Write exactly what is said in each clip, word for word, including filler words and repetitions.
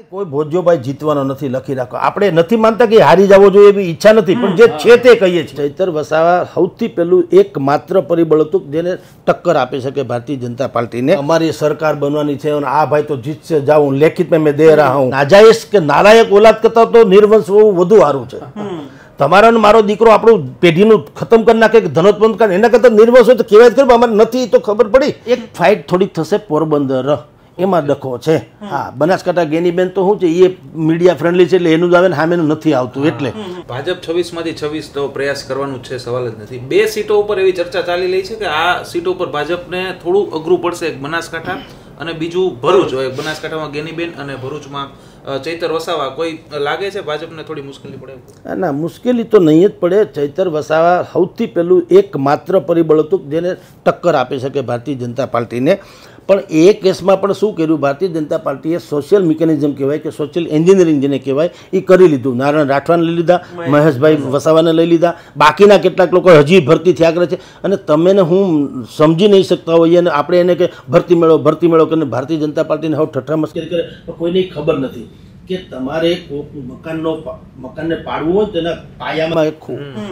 કોઈ ભોજ્યોભાઈ જીતવાનો નથી લખી રાખો. આપણે નથી માનતા કે હારી જવો જોઈએ એવી ઈચ્છા નથી, પણ જે છે તે કહીએ છીએ. ચૈતર વસાવા સૌથી પહેલું એક માત્ર પરિબળ હતું જેને ટક્કર આપી શકે ભારતીય જનતા પાર્ટીને. અમારી સરકાર બનવાની છે અને આ ભાઈ તો જીતશે, જાઉં લેખિત મેં મેં દે રહા હું. નાજાયઝ કે નાલાયક ઓલાદ કરતા તો નિર્વંશ હોવું વધુ સારું છે. તમારો મારો દીકરો આપણું પેઢીનું ખતમ કરી નાખે કે ધનોત્પન્ન કરે, એના કરતા નિર્વંશ હોય તો કહેવાય જ કરે. અમારે નથી તો ખબર પડી. એક ફાઇટ થોડીક થશે પોરબંદર, એમાં ડખો છે. હા, બનાસકાંઠા ગેનીબેન તો શું છે, એ મીડિયા ફ્રેન્ડલી છે એટલે એનું જ આવે ને સામેનું નથી આવતું. એટલે ભાજપ છવ્વીસ માંથી છવ્વીસ તો પ્રયાસ કરવાનું છે, સવાલ જ નથી. બે સીટો ઉપર એવી ચર્ચા ચાલી રહી છે કે આ સીટો ઉપર ભાજપને થોડું અઘરું પડશે. એક બનાસકાંઠા અને બીજું ભરૂચ. બનાસકાંઠામાં ગેનીબેન અને ભરૂચમાં ચૈતર વસાવા. કોઈ લાગે છે ભાજપને થોડી મુશ્કેલી પડે? ના, મુશ્કેલી તો નહીં જ પડે. ચૈતર વસાવા સૌથી પહેલું એક માત્ર પરિબળ હતું જેને ટક્કર આપી શકે ભારતીય જનતા પાર્ટીને. પણ એ કેસમાં પણ શું કર્યું, ભારતીય જનતા પાર્ટીએ સોશિયલ મિકેનિઝમ કહેવાય કે સોશિયલ એન્જિનિયરિંગ જેને કહેવાય એ કરી લીધું. નારાયણ રાઠવાને લઈ લીધા, મહેશભાઈ વસાવાને લઈ લીધા, બાકીના કેટલાક લોકો હજી ભરતી થયા કરે છે. અને તમે ને હું સમજી નહીં શકતા હોઈએ અને આપણે એને કે ભરતી મેળવો ભરતી મેળવો કરીને ભારતીય જનતા પાર્ટીને હવે ઠઠ્ઠા મસ્કરી કરે તો કોઈને ખબર નથી કે તમારે મકાનનો મકાનને પાડવું હોય તેના પાયામાં એક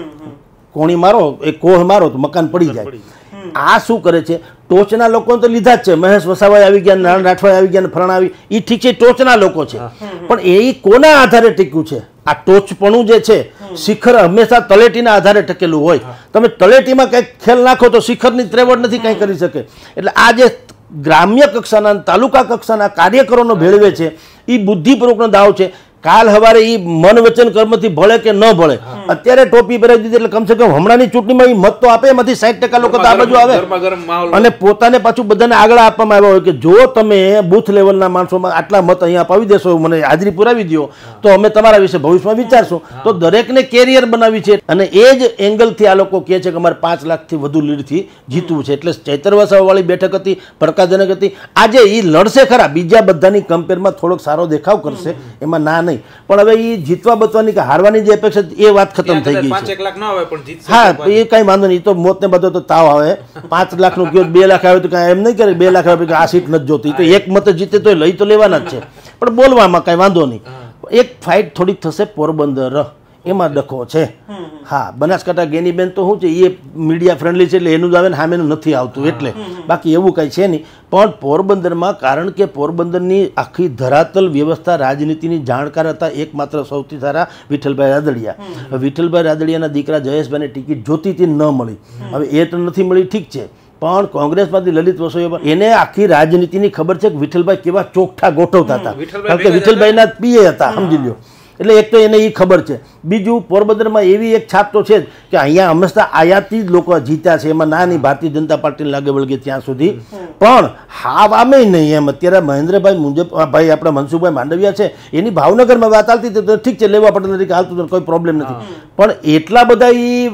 કોણી મારો, એક કોહ મારો તો મકાન પડી જાય. આ શું કરે છે, ટોચના લોકો તો લીધા જ છે. મહેશ વસાવાએ આવી ગયા, નારાયણ રાઠવાએ આવી ગયા, ફરણ આવી, એ ઠીક છે, ટોચના લોકો છે. પણ એ કોના આધારે ટીક્યું છે? આ ટોચપણું જે છે, શિખર હંમેશા તળેટીના આધારે ટકેલું હોય. તમે તળેટીમાં કંઈક ખેલ નાખો તો શિખરની ત્રેવડ નથી કંઈ કરી શકે. એટલે આ જે ગ્રામ્ય કક્ષાના તાલુકા કક્ષાના કાર્યકરોનો ભેળવે છે એ બુદ્ધિપૂર્વકનો દાવ છે. કાલ સવારે એ મન વચન કર્મથી ભળે કે ન ભળે, અત્યારે ટોપી પહેરાવી દીધી એટલે કમસે કમ હમણાંની ચૂંટણીમાં એ મત તો આપે, એમાંથી સાઠ ટકા લોકો આ બાજુ આવે અને પોતાને પાછું બધાને આગળ આપવામાં આવ્યા હોય કે જો તમે બૂથ લેવલના માણસોમાં આટલા મત અહીંયા અપાવી દેશો, મને હાજરી પુરાવી દો, તો અમે તમારા વિશે ભવિષ્યમાં વિચારશું. તો દરેકને કેરિયર બનાવી છે અને એ જ એંગલથી આ લોકો કહે છે કે અમારે પાંચ લાખથી વધુ લીડથી જીતવું છે. એટલે ચૈતર વસાવાવાળી બેઠક હતી, પડકાજનક હતી. આજે એ લડશે ખરા, બીજા બધાની કમ્પેરમાં થોડોક સારો દેખાવ કરશે, એમાં ના. પણ હવે એ જીતવા બચવાની કે હારવાની જે અપેક્ષા એ વાત ખતમ થઈ ગઈ છે. હા, એ કઈ વાંધો નહીં, તો મોત ને બધો તો તાવ આવે. પાંચ લાખ નું કયો બે લાખ આવે તો કઈ એમ નહીં કરે બે લાખ આવે આ સીટ નથી જોતી, તો એક મત જીતે તો લઈ તો લેવાના જ છે. પણ બોલવામાં કઈ વાંધો નહીં. એક ફાઇટ થોડીક થશે પોરબંદર, એમાં ડખો છે. હા, બનાસકાંઠા ગેનીબેન તો શું છે, એ મીડિયા ફ્રેન્ડલી છે એટલે એનું જ આવે ને સામેનું નથી આવતું. એટલે બાકી એવું કંઈ છે નહીં. પણ પોરબંદરમાં, કારણ કે પોરબંદરની આખી ધરાતલ વ્યવસ્થા રાજનીતિની જાણકાર હતા એકમાત્ર સૌથી સારા વિઠ્ઠલભાઈ રાદડિયા. વિઠ્ઠલભાઈ રાદડિયાના દીકરા જયેશભાઈને ટિકિટ જોતી હતી, ન મળી. હવે એ તો નથી મળી, ઠીક છે, પણ કોંગ્રેસમાંથી લલિત વસોયા એને આખી રાજનીતિની ખબર છે કે વિઠ્ઠલભાઈ કેવા ચોખ્ઠા ગોઠવતા હતા, કારણ કે વિઠ્ઠલભાઈના પીએ હતા, સમજી લો. એટલે એક તો એને એ ખબર છે. બીજું, પોરબંદરમાં એવી એક છાપ તો છે જ કે અહીંયા હંમેશા આયાતી જ લોકો જીત્યા છે, એમાં ના નહીં ભારતીય જનતા પાર્ટીને લાગે વળગે ત્યાં સુધી. પણ હાવ આમે નહીં એમ. અત્યારે મહેન્દ્રભાઈ મુંજબ ભાઈ આપણા મનસુખભાઈ માંડવિયા છે, એની ભાવનગરમાં વાત ચાલતી હતી તો ઠીક છે, લેવા પટેલ તરીકે હાલતું કોઈ પ્રોબ્લેમ નથી. પણ એટલા બધા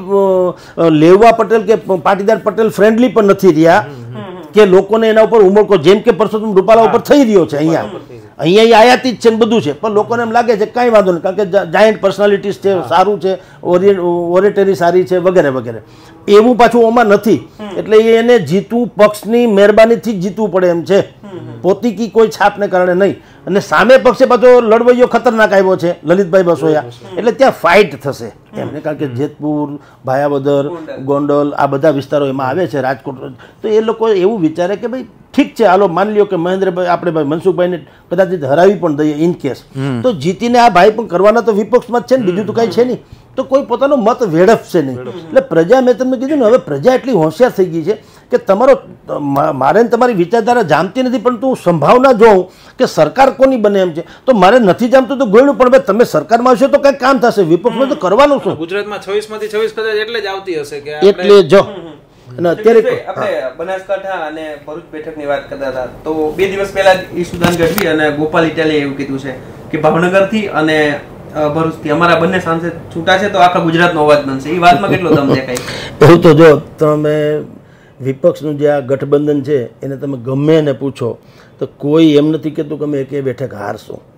એ લેવા પટેલ કે પાટીદાર પટેલ ફ્રેન્ડલી પણ નથી રહ્યા કે લોકોને એના ઉપર ઉમળકો, જેમ કે પરસોત્તમ રૂપાલા ઉપર થઈ રહ્યો છે. અહીંયા અહીંયા આયાતી જ છે ને બધું છે, પણ લોકોને એમ લાગે છે કાંઈ વાંધો નહીં, કારણ કે જાયન્ટ પર્સનાલિટીઝ છે, સારું છે, ઓરેટરી સારી છે વગેરે વગેરે. એવું પાછું ઓમાં નથી. એટલે એને જીતવું પક્ષની મહેરબાનીથી જ જીતવું પડે એમ છે, પોતીકી કોઈ છાપને કારણે નહીં. અને સામે પક્ષે પાછો લડવૈયો ખતરનાક આવ્યો છે, લલિતભાઈ વસોયા. એટલે ત્યાં ફાઇટ થશે એમને, કારણ કે જેતપુર, ભાયાવદર, ગોંડલ આ બધા વિસ્તારો એમાં આવે છે, રાજકોટ. તો એ લોકો એવું વિચારે કે ભાઈ ઠીક છે, હાલો માની લ્યો કે મહેન્દ્રભાઈ આપણે ભાઈ મનસુખભાઈને કદાચ હરાવી પણ દઈએ ઇન કેસ, તો જીતીને આ ભાઈ પણ કરવાના તો વિપક્ષમાં જ છે ને, બીજું તો કાંઈ છે નહીં. તો કોઈ પોતાનો મત વેડફશે નહીં. એટલે પ્રજા, મેં તમને કીધું ને, હવે પ્રજા એટલી હોશિયાર થઈ ગઈ છે કે તમારો મારે તમારી વિચારધારા જામતી નથી, પણ તું સંભાવના જોઉં કે સરકાર કોની બને એમ છે, તો મારે નથી જામતું તો ગોળ્યું. પણ તમે સરકારમાં આવશો તો કંઈક કામ થશે, વિપક્ષમાં તો કરવાનું શું? ગુજરાતમાં છવ્વીસ માંથી છવ્વીસ કદાચ એટલે જ આવતી હશે કે એટલે જો. અને અત્યારે આપણે બનાસકાંઠા અને ભરૂચ બેઠકની વાત કરતા હતા, તો બે દિવસ પહેલા ઈશુદાન ગઢવી અને ગોપાલ ઇટાલીએ એવું કીધું છે કે ભાવનગરથી અને ભરૂચથી અમારા બંને સાંસદ છૂટા છે તો આખા ગુજરાતનો અવાજ બનશે. એ વાતમાં કેટલો દમ દેખાય? એવું તો જો તમે વિપક્ષનું જે આ ગઠબંધન છે એને તમે ગમે એને પૂછો તો કોઈ એમ નથી કહેતું કે અમે એકે બેઠક હારશું.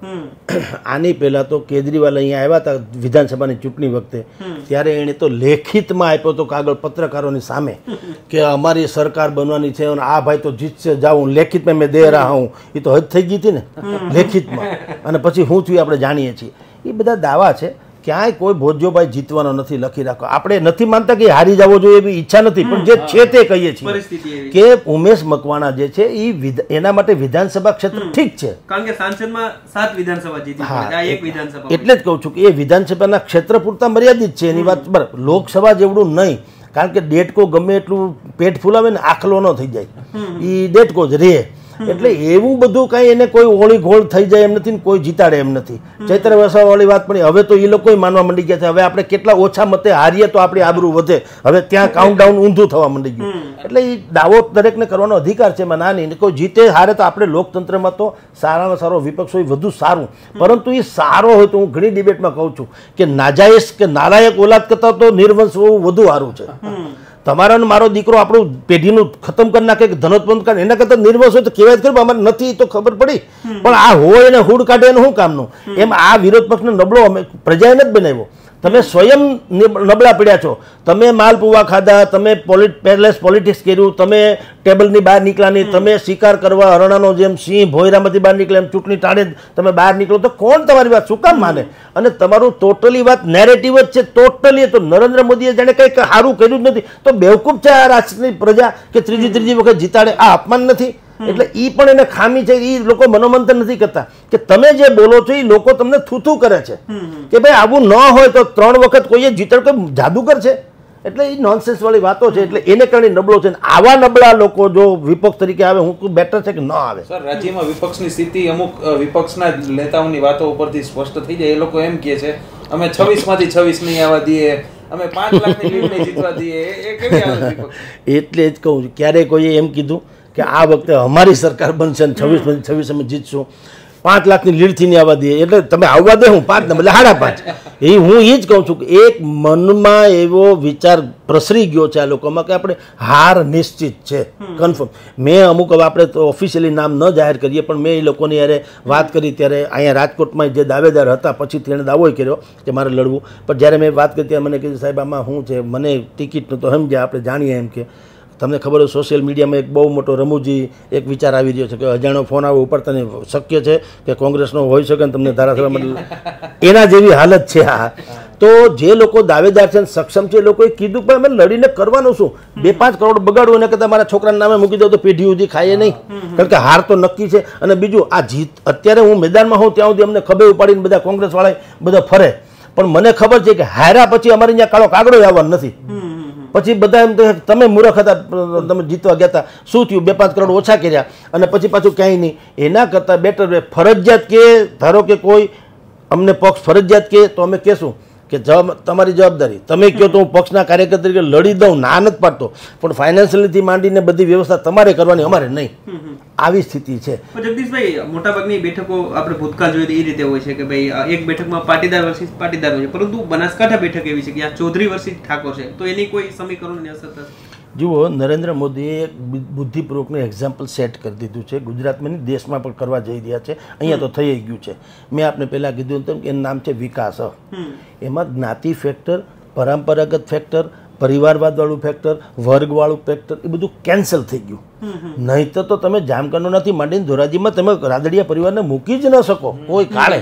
આની પહેલાં તો કેજરીવાલ અહીંયા આવ્યા હતા વિધાનસભાની ચૂંટણી વખતે, ત્યારે એણે તો લેખિતમાં આપ્યો હતો કાગળ પત્રકારોની સામે કે અમારી સરકાર બનવાની છે અને આ ભાઈ તો જીતશે, જાઉં લેખિતમાં મેં દે રહા હું. એ તો હદ થઈ ગઈ હતી ને લેખિતમાં, અને પછી હું થયું આપણે જાણીએ છીએ. એ બધા દાવા છે. ક્યાંય કોઈ ભોજોભાઈ જીતવાનો નથી લખી રાખો. આપણે નથી માનતા કે હારી જવો જોઈએ એવી ઈચ્છા નથી, પણ જે છે તે કહીએ છીએ કે ઉમેશ મકવાણા જે છે એ એના માટે વિધાનસભા ક્ષેત્ર ઠીક છે, કારણ કે સાંસદમાં સાત વિધાનસભા જીતી, આ એક વિધાનસભા. એટલે જ કહું છું કે એ વિધાનસભાના ક્ષેત્ર પૂરતા મર્યાદિત છે એની વાત બરાબર. લોકસભા જેવડું નહીં, કારણ કે ડેટકો ગમે એટલું પેટ ફૂલાવે ને આખલો ન થઈ જાય, એ ડેટકો જ રહે. એટલે એવું બધું કઈ એને કોઈ ઓળી ઘોળ થઈ જાય એમ નથી ને કોઈ જીતાડે એમ નથી. ચૈત્ર વસાવા વાળી વાત પણ હવે તો એ લોકો માનવા માંડી ગયા છે હવે આપણે કેટલા ઓછા મતે હારીએ તો આપણી આબરૂ વધે, હવે ત્યાં કાઉન્ટડાઉન ઊંધું થવા માંડી ગયું. એટલે એ દાવો દરેકને કરવાનો અધિકાર છે, એમાં ના નહીં. કોઈ જીતે હારે તો આપણે લોકતંત્રમાં તો સારામાં સારો વિપક્ષ હોય વધુ સારું, પરંતુ એ સારો હોય તો હું ઘણી ડિબેટમાં કહું છું કે નાજાયઝ કે નાલાયક ઓલાદ કરતાં તો નિર્વંશ હોવું વધુ સારું છે. તમારો મારો દીકરો આપણું પેઢીનું ખતમ કરી નાખે કે ધનોત્પન્ન કરે એના કરતાં નિર્વંશ હોય તો કહેવાય જ ખરું અમારે નથી તો ખબર પડી, પણ આ હોય એને હુડ કાઢે એનું શું કામનું? એમ આ વિરોધ પક્ષને નબળો અમે પ્રજાએ નથી બનાવ્યો, તમે સ્વયં નબળા પડ્યા છો. તમે માલપુવા ખાધા, તમે પેલેસ પોલિટિક્સ કર્યું, તમે ટેબલની બહાર નીકળ્યા નહીં, તમે શિકાર કરવા હરણાનો જેમ સિંહ ભોયરામાંથી બહાર નીકળે એમ ચૂંટણી ટાળે તમે બહાર નીકળો તો કોણ તમારી વાત શું કામ માને? અને તમારું ટોટલી વાત નેરેટિવ જ છે ટોટલી. તો નરેન્દ્ર મોદીએ જાણે કંઈક સારું કર્યું જ નથી તો બેવકૂફ છે આ રાષ્ટ્રની પ્રજા કે ત્રીજી ત્રીજી વખત જીતાડે? આ અપમાન નથી? એટલે ઈ પણ એને ખામી છે. એ લોકો મનોમંથન નથી કરતા કે તમે જે બોલો છો એ લોકો તમને થૂથું કરે છે કે ભાઈ આવું ન હોય તો ત્રણ વખત કોઈએ જીતડ કોઈ જાદુગર છે. એટલે એ નોનસેન્સ વાળી વાતો છે. એટલે એને કારણે નબળો છે. આવા નબળા લોકો જો વિપક્ષ તરીકે આવે હું બેટર છે કે ન આવે. સર, રાજ્યમાં વિપક્ષની સ્થિતિ અમુક વિપક્ષના નેતાઓની વાતો ઉપરથી સ્પષ્ટ થઈ જાય. એ લોકો એમ કહે છે અમે છવ્વીસ માંથી છવ્વીસ નહીં આવવા દઈએ, અમે પાંચ લાખની લીડ નહીં જીતવા દઈએ. એ કેવી આવે વિપક્ષ? એટલે જ કહું છું ક્યારે કોઈએ એમ કીધું કે આ વખતે અમારી સરકાર બનશે ને છવ્વીસ માંથી છવ્વીસ અમે જીતશું, પાંચ લાખની લીડથી નહીં આવવા દઈએ. એટલે તમે આવવા દે હું પાંચ ને બદલે સાડા પાંચ. એ હું એ જ કહું છું કે એક મનમાં એવો વિચાર પ્રસરી ગયો છે આ લોકોમાં કે આપણે હાર નિશ્ચિત છે, કન્ફર્મ. મેં અમુક હવે આપણે તો ઓફિશિયલી નામ ન જાહેર કરીએ પણ મેં એ લોકોની યારે વાત કરી ત્યારે અહીંયા રાજકોટમાં જે દાવેદાર હતા પછી તેણે દાવો કર્યો કે મારે લડવું, પણ જ્યારે મેં વાત કરી ત્યારે મને કીધું સાહેબ આમાં શું છે, મને ટિકિટનું તો સમજ્યા આપણે જાણીએ એમ કે તમને ખબર હોય સોશિયલ મીડિયામાં એક બહુ મોટો રમૂજી એક વિચાર આવી રહ્યો છે કે અજાણ્યો ફોન આવે ઉપાડતાને શક્ય છે કે કોંગ્રેસનો હોઈ શકે ને તમને ધારાસભા એના જેવી હાલત છે. હા, તો જે લોકો દાવેદાર છે સક્ષમ છે એ લોકોએ કીધું પણ અમે લડીને કરવાનું શું, બે પાંચ કરોડ બગાડવું એને કરતાં મારા છોકરાના નામે મૂકી દો તો પેઢી સુધી ખાઈએ નહીં, કારણ કે હાર તો નક્કી છે. અને બીજું આ જીત અત્યારે હું મેદાનમાં હોઉં ત્યાં સુધી અમને ખબર ઉપાડીને બધા કોંગ્રેસવાળા બધા ફરે, પણ મને ખબર છે કે હાર્યા પછી અમારે અહીંયા કાળો કાગડો આવવાનો નથી. પછી બધા એમ તમે મૂર્ખ હતા, તમે જીતવા ગયા હતા, શું થયું, બે પાંચ કરોડ ઓછા કર્યા અને પછી પાછું ક્યાંય નહીં. એના કરતાં બેટર ફરજિયાત કે ધારો કે કોઈ અમને પક્ષ ફરજિયાત કહે તો અમે કહેશું કે જવાબ તમારી જવાબદારી, તમે કહો તો હું પક્ષના કાર્યકર તરીકે લડી દઉં, ના નથી પાડતો, પણ ફાઇનાન્શિયલીથી માંડીને બધી વ્યવસ્થા તમારે કરવાની, અમારે નહીં. આવી સ્થિતિ છે. જગદીશભાઈ, મોટાભાગની બેઠકો આપણે ભૂતકાળ જોઈએ એ રીતે હોય છે કે ભાઈ એક બેઠકમાં પાટીદાર વર્સિસ પાટીદાર હોય છે, પરંતુ બનાસકાંઠા બેઠક એવી છે કે આ ચૌધરી વર્સિસ ઠાકોર છે, તો એની કોઈ સમીકરણની અસર થશે? જુઓ, નરેન્દ્ર મોદીએ બુદ્ધિપૂર્વકનું એક્ઝામ્પલ સેટ કરી દીધું છે. ગુજરાતમાં નહીં દેશમાં પણ કરવા જઈ રહ્યા છે. અહીંયા તો થઈ ગયું છે. મેં આપને પહેલાં કીધું તેમ કે એનું નામ છે વિકાસ. એમાં જ્ઞાતિ ફેક્ટર, પરંપરાગત ફેક્ટર, પરિવારવાદવાળું ફેક્ટર, વર્ગવાળું ફેક્ટર એ બધું કેન્સલ થઈ ગયું. નહીંતર તો તમે જામકંડોરથી માંડીને ધોરાજીમાં તમે રાદડિયા પરિવારને મૂકી જ ન શકો કોઈ કાળે.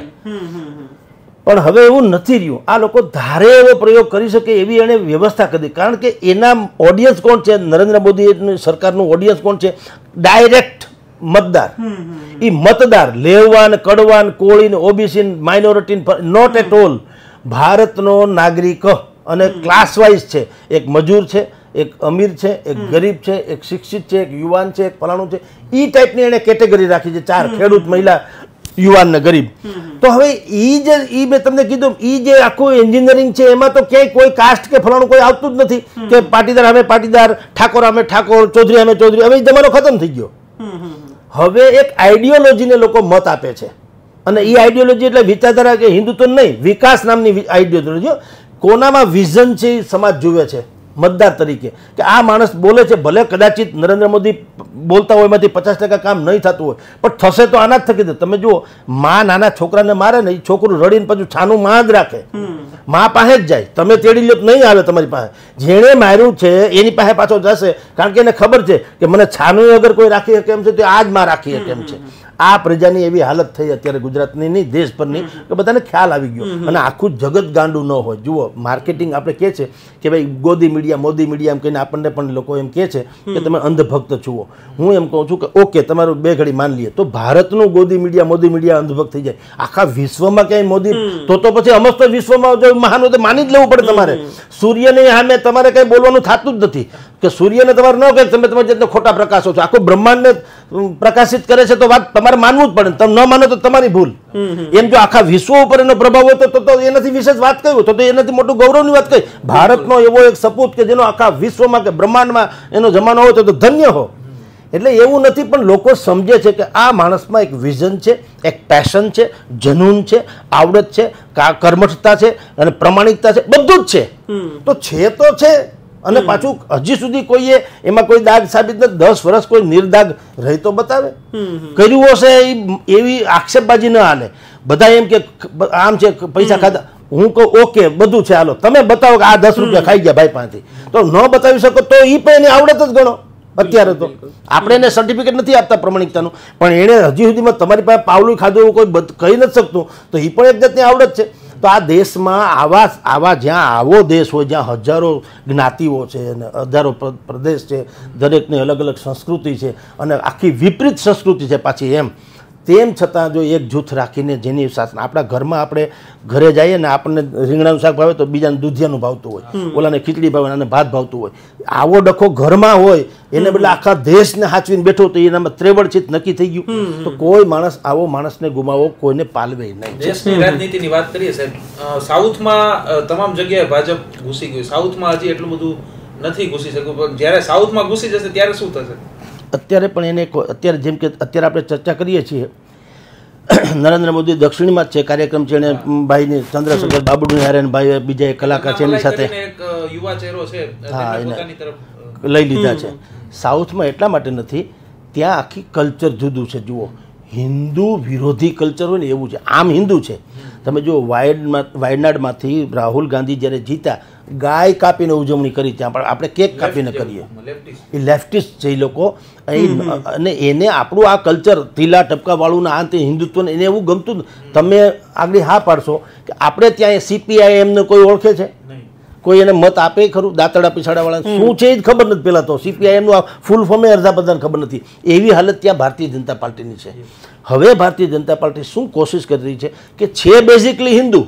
પણ હવે એવું નથી રહ્યું. આ લોકો ધારે એવો પ્રયોગ કરી શકે એવી એણે વ્યવસ્થા કરી, કારણ કે એના ઓડિયન્સ કોણ છે, નરેન્દ્ર મોદી સરકારનું ઓડિયન્સ કોણ છે, ડાયરેક્ટ મતદાર. એ મતદાર લેવાન કડવાન કોળીન OBC minority not at all, ભારતનો નાગરિક અને ક્લાસ વાઇઝ છે. એક મજૂર છે, એક અમીર છે, એક ગરીબ છે, એક શિક્ષિત છે, એક યુવાન છે, એક ફલાણું છે. એ ટાઈપની એણે કેટેગરી રાખી છે, ચાર, ખેડૂત, મહિલા, યુવાન ને ગરીબ. તો હવે ઈ જે ઈ મેં તમને કીધું ઈ જે આખું એન્જિનિયરિંગ છે એમાં તો ક્યાંય કોઈ કાસ્ટ કે ફલાણું કોઈ આવતું જ નથી કે પાટીદાર અમે પાટીદાર, ઠાકોર અમે ઠાકોર, ચૌધરી અમે ચૌધરી. હવે જમાનો ખતમ થઈ ગયો. હવે એક આઈડિયોલોજીને લોકો મત આપે છે અને એ આઈડિયોલોજી એટલે વિચારધારા કે હિન્દુત્વ નહીં, વિકાસ નામની આઈડિયોલોજી. કોનામાં વિઝન છે એ સમાજ જુએ છે. મતદાર તરીકે કે આ માણસ બોલે છે, ભલે કદાચિત નરેન્દ્ર મોદી બોલતા હોય એમાંથી પચાસ ટકા કામ નહીં થતું હોય, પણ થશે તો આના જ થકી. તમે જુઓ, માં નાના છોકરાને મારે ને, એ છોકરું રડીને પછી છાનું માં જ રાખે, માં પાસે જ જાય. તમે તેડી લો તો નહીં આવે તમારી પાસે. જેણે માર્યું છે એની પાસે પાછો જશે, કારણ કે એને ખબર છે કે મને છાનું અગર કોઈ રાખી શકે એમ છે તો આ જ માં રાખી શકે એમ છે. આ પ્રજાની એવી હાલત થઈ અત્યારે ગુજરાતની નહીં, દેશભરની, કે બધાને ખ્યાલ આવી ગયો. અને આખું જગત ગાંડું ન હોય. જુઓ, માર્કેટિંગ આપણે કહે છે કે ભાઈ ગોદી મીડિયા, મોદી મીડિયા એમ કહીને આપણને પણ લોકો એમ કહે છે કે તમે અંધભક્ત જુઓ. હું એમ કહું છું કે ઓકે, તમારું બે ઘડી માન લઈએ તો ભારતનું ગોદી મીડિયા, મોદી મીડિયા અંધભક્ત થઈ જાય. આખા વિશ્વમાં ક્યાંય મોદી, તો તો પછી અમસ્ત વિશ્વમાં જો મહાન હોય તો માની જ લેવું પડે તમારે. સૂર્યની સામે તમારે કંઈ બોલવાનું થતું જ નથી કે સૂર્યને તમારે ન કહે તમે તમારી જાતને ખોટા પ્રકાશો છો. આખું બ્રહ્માંડને પ્રકાશિત કરે છે તો વાત તમારે માનવું જ પડે. તમે ન માનો તો તમારી ભૂલ. એમ જો આખા વિશ્વ ઉપર એનો પ્રભાવ હોય તો તો એનાથી વિશેષ વાત કહ્યું તો એનાથી મોટું ગૌરવની વાત કહી. ભારતનો એવો એક સપૂત કે જેનો આખા વિશ્વમાં કે બ્રહ્માંડમાં એનો જમાનો હોય તો ધન્ય હો. એટલે એવું નથી, પણ લોકો સમજે છે કે આ માણસમાં એક વિઝન છે, એક પેશન છે, જનૂન છે, આવડત છે, કર્મઠતા છે અને પ્રમાણિકતા છે, બધું જ છે. તો છે તો છે. અને પાછું હજી સુધી કોઈએ એમાં કોઈ દાગ સાબિત નથી. દસ વર્ષ કોઈ નિર્દાગ રહી તો બતાવે. કર્યું હશે એવી આક્ષેપબાજી ન હાલે. બધા એમ કે આમ છે, પૈસા ખાધા. હું કહું ઓકે, બધું છે, હાલો તમે બતાવો કે આ દસ રૂપિયા ખાઈ ગયા ભાઈ પાસેથી. તો ન બતાવી શકો તો એ પણ એની આવડત જ ગણો. અત્યારે તો આપણે એને સર્ટિફિકેટ નથી આપતા પ્રમાણિકતાનું, પણ એણે હજી સુધીમાં તમારી પાસે પાવલું ખાધું એવું કોઈ કહી નથી શકતું, તો એ પણ એક જાતની આવડત છે. તો આ દેશમાં આવા આવા જ્યાં આવો દેશ હોય, જ્યાં હજારો જ્ઞાતિઓ છે અને હજારો પ્રદેશ છે, દરેકની અલગ અલગ સંસ્કૃતિ છે અને આખી વિપરીત સંસ્કૃતિ છે પાછી, એમ તેમ છતાં જો એક જૂથ રાખીને જેની શાસન, આપણા ઘરમાં આપણે ઘરે જઈએ ને આપણને રીંગણાનું શાક ભાવે તો બીજાને દૂધિયાનું ભાવતું હોય, ઓલાને ખીચડી ભાવે અને ભાત ભાવતું હોય. આવો ડખો ઘરમાં હોય એને બદલે આખા દેશને હાચવીને બેઠો તો એનામાં ત્રેવડ ચિત્ત નક્કી થઈ ગયું. તો કોઈ માણસ આવો માણસને ગુમાવો કોઈને પાલવે નહીં. દેશની રાજનીતિની વાત કરીએ સાહેબ, સાઉથમાં તમામ જગ્યાએ ભાજપ ઘૂસી ગયું, સાઉથમાં હજી એટલું બધું નથી ઘૂસી શક્યું, પણ જ્યારે સાઉથમાં ઘૂસી જશે ત્યારે શું થશે? અત્યારે પણ એને અત્યારે જેમ કે અત્યારે આપણે ચર્ચા કરીએ છીએ, નરેન્દ્ર મોદી દક્ષિણમાં જ છે, કાર્યક્રમ છે, એને ભાઈને ચંદ્રશેખર બાબુની હારે ભાઈ બીજા એક કલાકાર છે એની સાથે યુવા ચહેરો છે હા એને લઈ લીધા છે. સાઉથમાં એટલા માટે નથી, ત્યાં આખી કલ્ચર જુદું છે. જુઓ, હિન્દુ વિરોધી કલ્ચર હોય ને એવું છે. આમ હિન્દુ છે. તમે જુઓ, વાયડમાં વાયનાડમાંથી રાહુલ ગાંધી જ્યારે જીતા, ગાય કાપીને ઉજવણી કરી, ત્યાં પણ આપણે કેક કાપીને કરીએ. એ લેફ્ટિસ્ટ છે એ લોકો. અને એને આપણું આ કલ્ચર ઢીલા ટપકાવાળું ને આ તે હિન્દુત્વને એને એવું ગમતું. તમે આગળ હા પાડશો કે આપણે ત્યાં સીપીઆઈ એમને કોઈ ઓળખે છે? કોઈ એને મત આપે ખરું? દાંતડા પીછાડાવાળા શું છે એ જ ખબર નથી. પહેલાં તો સીપીઆઈ એમનું ફૂલ ફોર્મે અડધા બધાને ખબર નથી. એવી હાલત ત્યાં ભારતીય જનતા પાર્ટીની છે. હવે ભારતીય જનતા પાર્ટી શું કોશિશ કરી રહી છે કે છે બેઝિકલી હિન્દુ,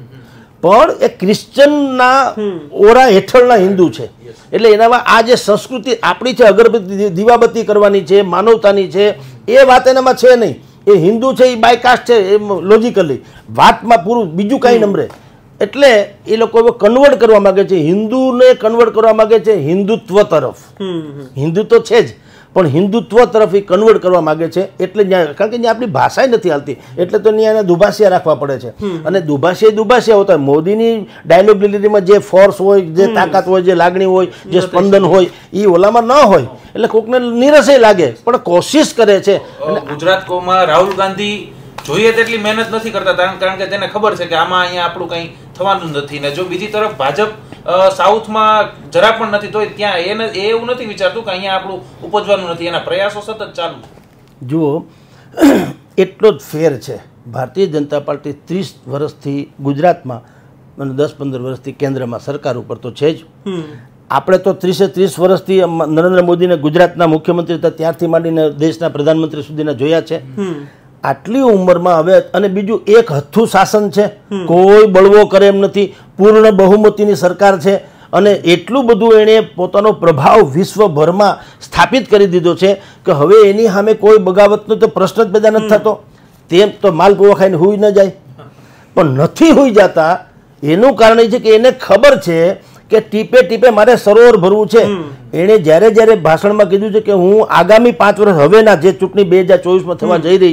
પણ એ ક્રિશ્ચનના ઓરા હેઠળના હિન્દુ છે. એટલે એનામાં આ જે સંસ્કૃતિ આપણી છે, અગરબત્તી દીવાબત્તી કરવાની છે, માનવતાની છે, એ વાત એનામાં છે નહીં. એ હિન્દુ છે, એ બાયકાસ્ટ છે, એમ લોજિકલી વાતમાં પૂરું બીજું કાંઈ નમરે. એટલે એ લોકો હવે કન્વર્ટ કરવા માંગે છે, હિન્દુને કન્વર્ટ કરવા માંગે છે હિન્દુત્વ તરફ. હિન્દુ તો છે જ, પણ હિન્દુત્વ તરફ એ કન્વર્ટ કરવા માંગે છે. એટલે ત્યાં, કારણ કે ત્યાં આપણી ભાષા નથી હાલતી, એટલે તો ત્યાં એને દુભાષિયા રાખવા પડે છે. અને દુભાષિયા દુભાષિયા હોતા હોય. મોદીની ડાયલોગ ડિલિવરીમાં જે ફોર્સ હોય, જે તાકાત હોય, જે લાગણી હોય, જે સ્પંદન હોય, એ ઓલામાં ન હોય. એટલે કોકને નીરસે લાગે, પણ કોશિશ કરે છે. ગુજરાતમાં રાહુલ ગાંધી જોઈએ તેટલી મહેનત નથી કરતા, કારણ કે તેને ખબર છે કે આમાં અહીંયા આપણું કંઈ થવાનું નથી. ને જો બીજી તરફ ભાજપ સાઉથમાં જરા પણ નથી, તો ત્યાં એને એવું નથી વિચારતું કે અહીંયા આપણું ઉપજવાનું નથી. એના પ્રયાસો સતત ચાલુ. જુઓ, એટલો જ ફેર છે. ભારતીય જનતા પાર્ટી ત્રીસ વર્ષથી ગુજરાતમાં અને દસ પંદર વર્ષથી કેન્દ્રમાં સરકાર ઉપર તો છે જ. આપણે તો ત્રીસે ત્રીસ વર્ષથી નરેન્દ્ર મોદીને ગુજરાતના મુખ્યમંત્રી હતા ત્યારથી માંડીને દેશના પ્રધાનમંત્રી સુધીના જોયા છે. આટલી ઉંમરમાં હવે, અને બીજું એક હથ્થું શાસન છે, કોઈ બળવો કરે એમ નથી, પૂર્ણ બહુમતીની સરકાર છે. અને એટલું બધું એણે પોતાનો પ્રભાવ વિશ્વભરમાં સ્થાપિત કરી દીધો છે કે હવે એની સામે કોઈ બગાવતનો તો પ્રશ્ન જ પેદા નથી થતો. તેમ તો માલપુઆ ખાઈને હુઈ ન જાય, પણ નથી હુઈ જતા. એનું કારણ એ છે કે એને ખબર છે કે ટીપે ટીપે મારે સરોવર ભરવું છે. એણે જ્યારે જ્યારે ભાષણમાં કીધું છે કે હું આગામી પાંચ વર્ષ હવેના જે ચૂંટણી બે હજાર ચોવીસમાં થવા જઈ રહી છે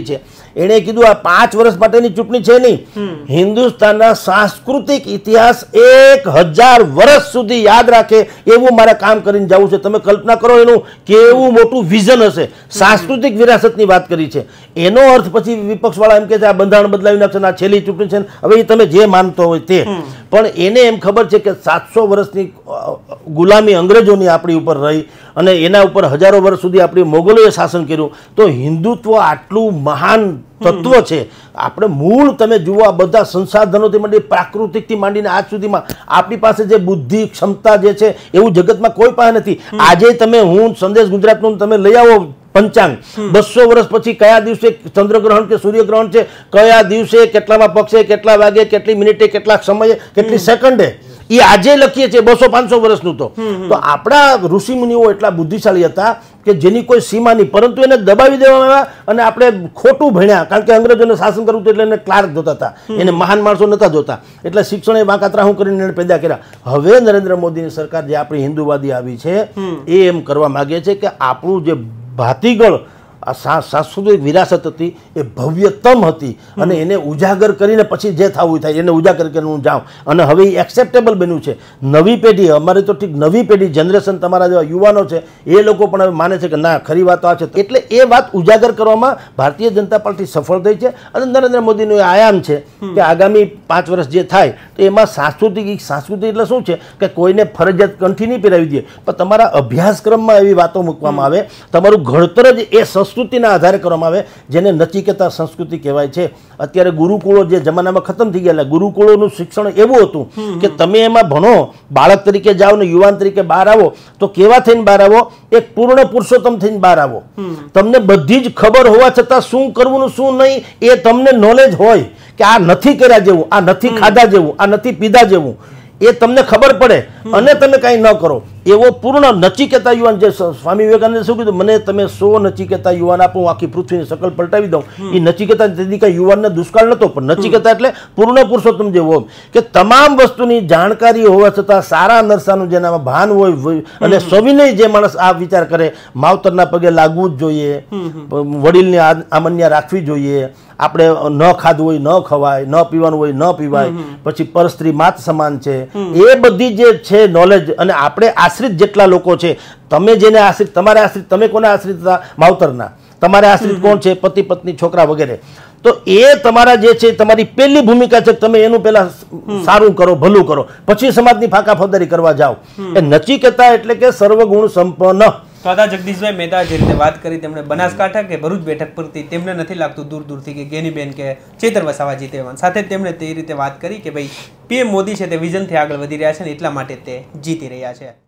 એણે કીધું આ પાંચ વર્ષ માટેની ચૂંટણી છે નહીં, હિન્દુસ્તાનના સાંસ્કૃતિક ઇતિહાસ એક હજાર વર્ષ સુધી યાદ રાખે એવું મારે કામ કરીને જવું છે. તમે કલ્પના કરો એનું કેવું મોટું વિઝન હશે. સાંસ્કૃતિક વિરાસતની વાત કરી છે. એનો અર્થ પછી વિપક્ષવાળા એમ કે છે આ બંધારણ બદલાવી નાખશે, આ છેલ્લી ચૂંટણી છે. હવે એ તમે જે માનતો હોય તે, પણ એને એમ ખબર છે કે સાતસો વર્ષની ગુલામી અંગ્રેજોની આપણી ઉપર રહી અને એના ઉપર હજારો વર્ષ સુધી આપણી મોગલોએ શાસન કર્યું. તો હિન્દુત્વ આટલું મહાન તત્વ છે. આપણે મૂળ તમે જુઓ આ બધા સંસાધનોથી માંડી પ્રાકૃતિકથી માંડીને આજ સુધીમાં આપણી પાસે જે બુદ્ધિ ક્ષમતા જે છે એવું જગતમાં કોઈ પાસે નથી. આજે તમે હું સંદેશ ગુજરાતનું તમે લઈ આવો પંચાંગ, બસો વર્ષ પછી કયા દિવસે ચંદ્રગ્રહણ કે સૂર્યગ્રહણ છે, કયા દિવસે કેટલામાં પક્ષે, કેટલા વાગે, કેટલી મિનિટે, કેટલા સમયે, કેટલી સેકન્ડે, એ આજે લખીએ છીએ બસો પાંચસો વર્ષનું. તો તો આપણા ઋષિ મુનિઓ એટલા બુદ્ધિશાળી હતા કે જેની કોઈ સીમા નહીં, પરંતુ એને દબાવી દેવામાં આવ્યા અને આપણે ખોટું ભણ્યા. કારણ કે અંગ્રેજોને શાસન કરવું હતું એટલે એને ક્લાર્ક જોતા હતા, એને મહાન માણસો નહોતા જોતા. એટલે શિક્ષણે વાંકાત્રાહું કરીને એને પેદા કર્યા. હવે નરેન્દ્ર મોદીની સરકાર જે આપણી હિન્દુવાદી આવી છે એ એમ કરવા માગે છે કે આપણું જે ભાતીગળ આ સાંસ્કૃતિક વિરાસત હતી એ ભવ્યતમ હતી અને એને ઉજાગર કરીને પછી જે થવું થાય એને ઉજાગર કરીને હું જાઉં. અને હવે એ એક્સેપ્ટેબલ બન્યું છે. નવી પેઢી, અમારે તો ઠીક નવી પેઢી જનરેશન તમારા જેવા યુવાનો છે એ લોકો પણ હવે માને છે કે ના ખરી વાત આ છે. એટલે એ વાત ઉજાગર કરવામાં ભારતીય જનતા પાર્ટી સફળ થઈ છે. અને નરેન્દ્ર મોદીનું એ આયામ છે કે આગામી પાંચ વર્ષ જે થાય તો એમાં સાંસ્કૃતિક સાંસ્કૃતિક એટલે શું છે કે કોઈને ફરજિયાત કંઠી નહીં પહેરાવી દે, પણ તમારા અભ્યાસક્રમમાં એવી વાતો મૂકવામાં આવે. તમારું ઘડતર જ એ સંસ્કૃતિના આધારે કરવામાં આવે, જેને નચિકેતા સંસ્કૃતિ કહેવાય છે. અત્યારે ગુરુકુળો જે જમાનામાં ખતમ થઈ ગયા, ગુરુકુળોનું શિક્ષણ એવું હતું કે તમે એમાં ભણો, બાળક તરીકે જાઓ ને યુવાન તરીકે બહાર આવો તો કેવા થઈને બહાર આવો, એક પૂર્ણ પુરુષોત્તમ થઈને બહાર આવો. તમને બધી જ ખબર હોવા છતાં શું કરવું ને શું નહીં એ તમને નોલેજ હોય કે આ નથી કર્યા જેવું, આ નથી ખાધા જેવું, આ નથી પીધા જેવું, એ તમને ખબર પડે અને તમે કાંઈ ન કરો એવો પૂર્ણ નચિકેતા યુવાન. જે સ્વામી વિવેકાનંદે શું કીધું, મને તમે સો નચિકેતા યુવાન આપો, હું આખી પૃથ્વીની શકલ પલટાવી દઉં. એ નચિકેતા તેથી કાંઈ યુવાનને દુષ્કાળ નહોતો, પણ નચિકેતા એટલે પૂર્ણ પુરુષોત્તમ જેવો કે તમામ વસ્તુની જાણકારી હોવા છતાં સારા નરસાનું જેનામાં ભાન હોય અને સવિનય જે માણસ આ વિચાર કરે, માવતરના પગે લાગવું જ જોઈએ, વડીલની આમન્યા રાખવી જોઈએ, આપણે ન ખાધું હોય ન ખવાય, ન પીવાનું હોય ન પીવાય, પછી પરસ્ત્રી માત સમાન છે, એ બધી જે છે નોલેજ. અને આપણે આશ્રિત જેટલા લોકો છે, તમે જેને આશ્રિત, તમારે આશ્રિત, તમે કોને આશ્રિત હતા? માવતરના. તમારે આશ્રિત કોણ છે? પતિ પત્ની છોકરા વગેરે. તો એ તમારા જે છે તમારી પહેલી ભૂમિકા છે, તમે એનું પહેલા સારું કરો, ભલું કરો, પછી સમાજની ફાંકા ફોદારી કરવા જાઓ. એ નચિકેતા એટલે કે સર્વગુણ સંપન્ન. તો હતા જગદીશભાઈ મહેતા જે રીતે વાત કરી, તેમણે બનાસકાંઠા કે ભરૂચ બેઠક પરથી તેમને નથી લાગતું દૂર દૂરથી કે ગેનીબેન કે ચેતર વસાવા જીતે. સાથે તેમણે તે રીતે વાત કરી કે ભાઈ પીએમ મોદી છે તે વિઝનથી આગળ વધી રહ્યા છે ને એટલા માટે તે જીતી રહ્યા છે.